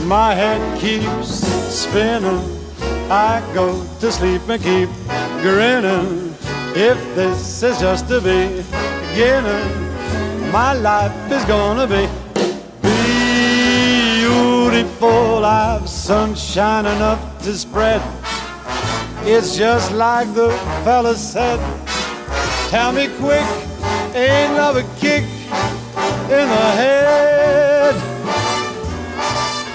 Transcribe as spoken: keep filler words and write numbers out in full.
My head keeps spinning, I go to sleep and keep grinning. If this is just the beginning, my life is gonna be beautiful. I've sunshine enough to spread. It's just like the fella said. Tell me quick, ain't love a kick in the head?